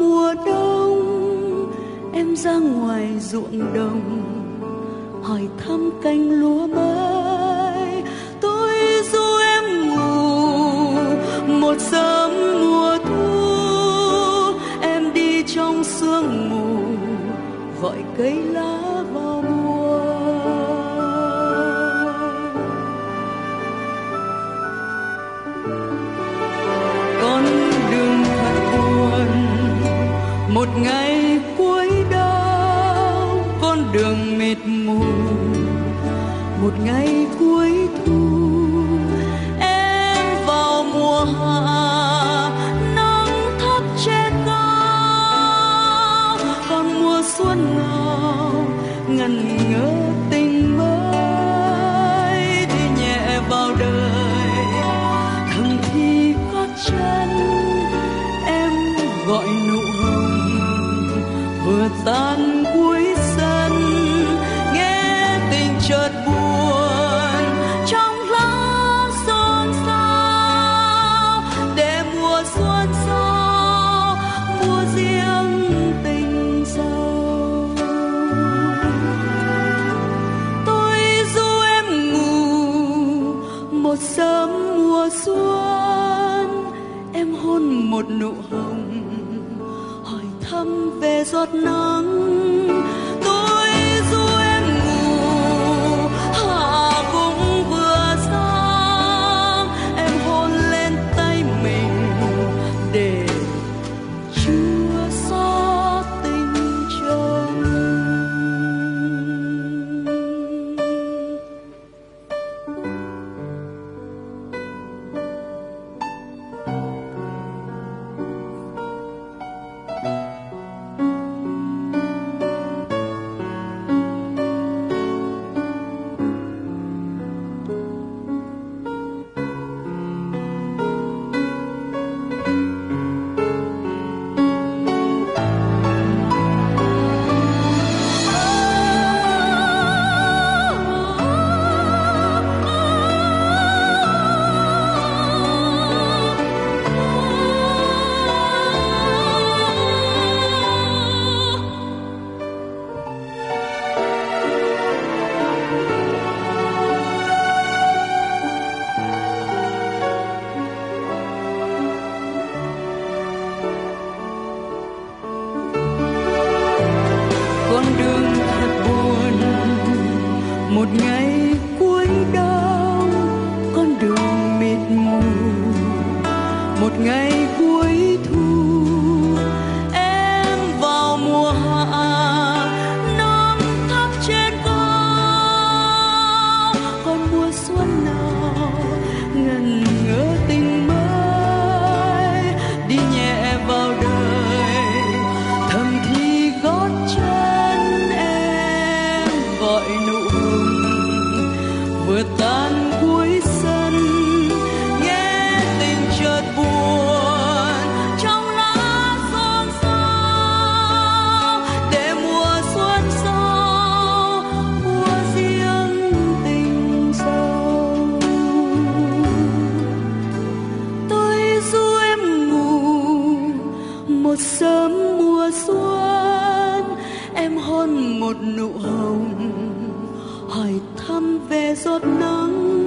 mùa đông, em ra ngoài ruộng đồng hỏi thăm cánh lúa mới. Tôi ru em ngủ một sớm mùa thu, em đi trong sương mù gọi cây lá vào mùa. Con đường thật buồn một ngày cuối đông, con đường mịt mù một ngày cuối thu. Em vào mùa hạ nắng thấp trên cao, còn mùa xuân nào ngần ngơ tình mới đi nhẹ vào đời. Thầm thì gót chân em gọi nụ hồng vừa tan cuối sân, nghe tình chợt buồn trong lá xôn xao, để mùa xuân sau mùa riêng tình sâu. Tôi ru em ngủ một sớm mùa xuân, em hôn một nụ hồng hỏi thăm về giọt nắng. Tôi ru em ngủ hạ cũng vừa sáng, em hôn lên tay mình để chưa xót tình chồng. Con đường thật buồn một ngày cuối đông, con đường mịt mù một ngày cuối thu. Em vào mùa hạ nắng thấp trên cao, còn mùa xuân nào ngần ngơ tình mới đi nhẹ vào đời. Thầm thì gót chân em gọi nụ hồng vừa tan cuối sân, nghe tình chợt buồn trong lá xôn xao, để mùa xuân sau mùa riêng tình sâu. Tôi ru em ngủ một sớm mùa xuân, em hôn một nụ hồng hỏi thăm về giọt nắng.